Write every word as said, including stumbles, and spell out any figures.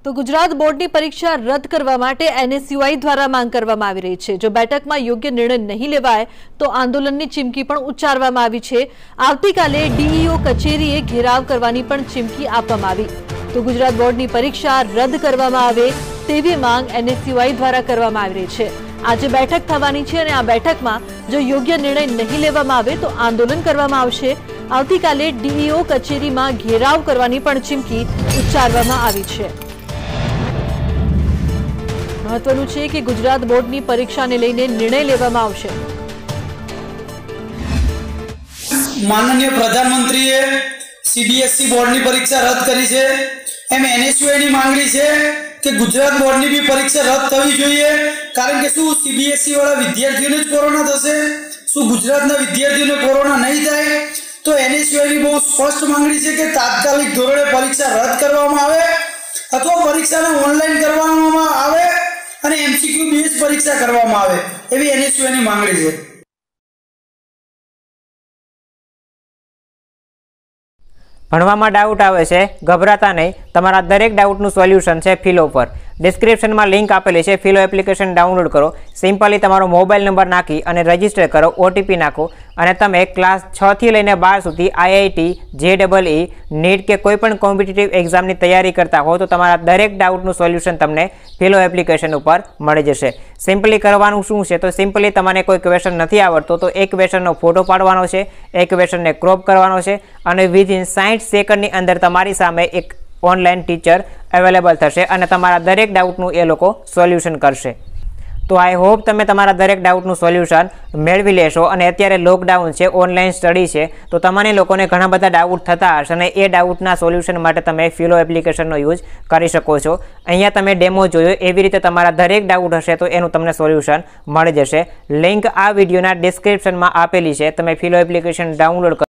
તો ગુજરાત બોર્ડની પરીક્ષા રદ કરવા માટે એનએસયુઆઈ દ્વારા માંગ કરવામાં આવી રહી છે। જો બેઠકમાં યોગ્ય નિર્ણય નહીં લેવાય તો આંદોલનની ચીમકી પણ ઉચ્ચારવામાં આવી છે। આવતીકાલે ડીઈઓ કચેરીએ ઘેરાવ કરવાની પણ ચીમકી આપવામાં આવી। તો ગુજરાત બોર્ડની પરીક્ષા રદ કરવામાં આવે તેવી માંગ એનએસયુઆઈ દ્વારા કરવામાં આવી રહી છે। આજે બેઠક થવાની છે અને આ બેઠકમાં જો યોગ્ય નિર્ણય નહીં લેવામાં આવે તો આંદોલન કરવામાં આવશે। આવતીકાલે ડીઈઓ કચેરીમાં ઘેરાવ કરવાની પણ ચીમકી ઉચ્ચારવામાં આવી છે। महत्वનું છે કે ગુજરાત બોર્ડની પરીક્ષાને લઈને નિર્ણય લેવામાં આવશે। माननीय प्रधानमंत्रीए सीबीएसई बोर्डनी परीक्षा रद्द करी छे एम एनएसयूआई नी मांगणी छे कि गुजरात बोर्डनी भी परीक्षा रद्द थवी जोईए। कारण के शुं सीबीएसई वाळा विद्यार्थीओने ज कोरोना थशे, शुं गुजरातना विद्यार्थीओने कोरोना नहीं थाय? तो एनएसयूआई नी बहुत स्पष्ट मांगणी छे कि तात्कालिक धोरणे परीक्षा रद्द करवामां आवे अथवा परीक्षाने ऑनलाइन करवामां आवे અને એમસીક્યુ બેઝ પરીક્ષા કરવામાં આવે એવી એનએસયુઆઈ ની માંગણી છે। ભણવામાં ડાઉટ આવે છે, ગભરાતા નહીં, તમારા દરેક ડાઉટનું સોલ્યુશન છે ફિલો પર। ડિસ્ક્રિપ્શનમાં લિંક આપેલી છે, ફિલો એપ્લિકેશન ડાઉનલોડ કરો, સિમ્પલી તમારો મોબાઈલ નંબર નાખી અને રજીસ્ટર કરો, ઓટીપી નાખો અને તમે ક્લાસ છ થી લઈને બાર સુધી આઈઆઈટી, જેડબલઈ, નીટ કે કોઈ પણ કોમ્પિટિટિવ એક્ઝામની તૈયારી કરતા હો તો તમારા દરેક ડાઉટનું સોલ્યુશન તમને ફિલો એપ્લિકેશન ઉપર મળી જશે। સિમ્પલી કરવાનું શું છે તો સિમ્પલી તમને કોઈ ક્વેશ્ચન નથી આવડતો તો એક ક્વેશ્ચનનો ફોટો પાડવાનો છે, એક ક્વેશ્ચનને ક્રોપ કરવાનો છે અને વિધિન સાઠ સેકન્ડની અંદર તમારી સામે એક ऑनलाइन टीचर अवेलेबल थशे अने तमारा दरेक डाउटनु ए लोको सोल्यूशन करशे। तो आई होप तमे तमारा दरेक डाउटनु सोल्यूशन मेळवी लेशो। अने अत्यारे लॉकडाउन छे, ऑनलाइन स्टडी छे तो तमने लोकोने घणा बधा डाउट थता हशे अने ए डाउटना सोल्यूशन माटे तमे फिलो एप्लिकेशननो यूज करी शको छो। अहींया तमे डेमो जोयो एवी रीते तमारा दरेक डाउट हशे तो एनुं तमने सोल्यूशन मळी जशे। लिंक आ विडियोना डिस्क्रिप्शनमां आपेली छे, तमे फिलो एप्लिकेशन डाउनलॉड